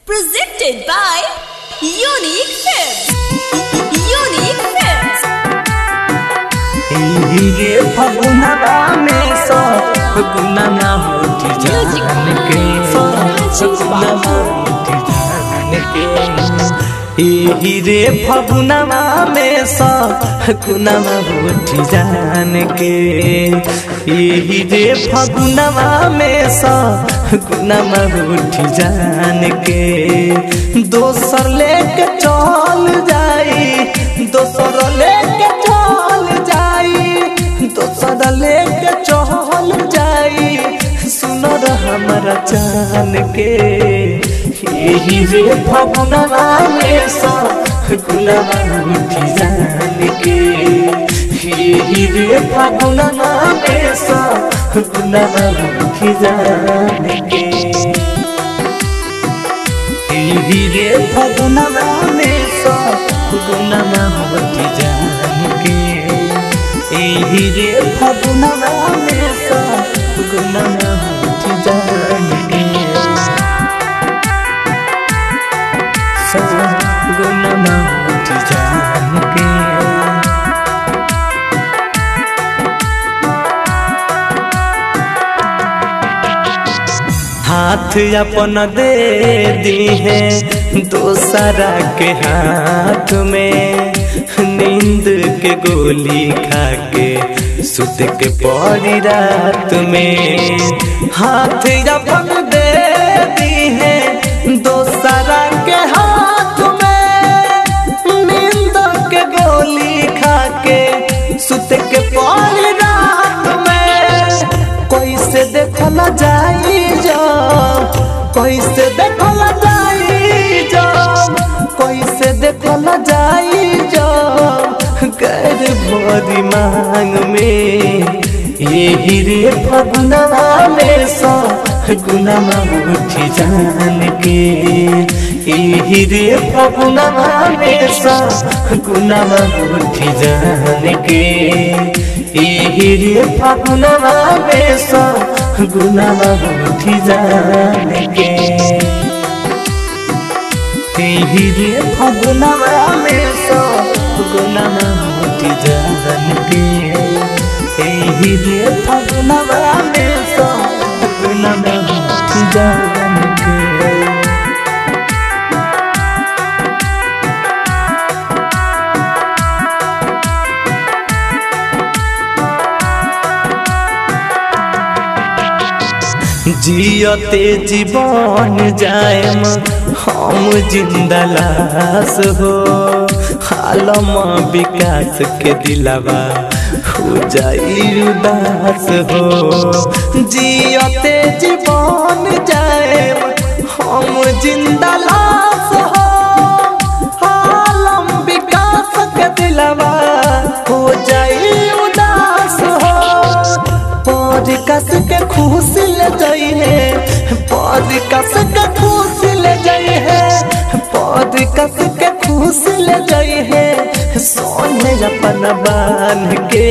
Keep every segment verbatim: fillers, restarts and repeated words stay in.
Presented by Unique Films. Unique Films. ये फगुनवा में सब फगुनवा होती जान के फगुनवा होती जान के यही रे फगुनवा में सब फगुनवा होती जान के यही रे फगुनवा में सब फगुनवा होती जान के दोसर लेके चल जाई दोसर लेके चल जाई दोसर लेके चल जाई सुनो रे हमारा जान के यही रे फगुनवा में सब फगुनवा होती जान के यही रे फगुनवा में सब फगुनवा होती जान के यही रे फगुनवा में सब फगुनवा होती जान के यही रे फगुनवा में सब फगुनवा होती जान के सब फगुनवा होती जान के हाथ अपन दे दी है दोसरा के हाथ में नींद के गोली खा के सुत के पड़ी रात में हाथ अपन दे दी है दोसरा के हाथ में नींद के गोली खा के सुत के पड़ी रात में कोई से देखो न जाई कोई से देखो न जाई जो कोई से देखो न जाई जो कर भरी मांग में यही रे फगुनवा में सब फगुनवा होती जान के यही रे फगुनवा में सब फगुनवा होती जान के यही रे फगुनवा में सब फगुनवा होती जान के यही रे फगुनवा में सब फगुनवा होती जान के यही रे फगुनवा में सब फगुनवा होती जान के जियते जीवन जाएम हम जिंदा लाश हो आलम विकास के दिलवा हो जाई उदास हो जियते जीवन जाएम हम जिंदा लाश हो आलम विकास के दिलवा हो जाई उदास हो पर कस के खुशी ले जाई है पद कस के खुशी ले जाई है पद कस के खुशी ले जाई है सोने अपन बांध के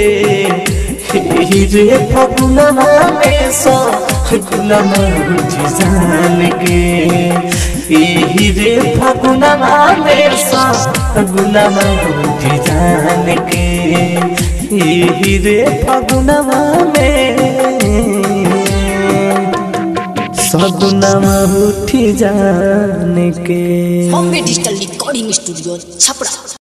रे फगुनवा में सब फगुनवा होती जान के यही रे फगुनवा में सब फगुनवा होती जान के यही रे फगुनवा में फगुनवा होती जान के Bombay Digital Recording Studio, Chapra.